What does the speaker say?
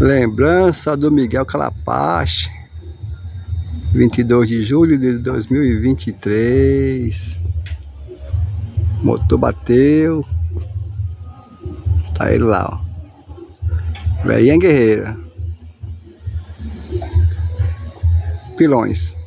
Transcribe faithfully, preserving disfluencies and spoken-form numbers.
Lembrança do Miguel Calapache, vinte e dois de julho de dois mil e vinte e três. Motor bateu. Tá ele lá, ó. Velhinha guerreira. Pilões.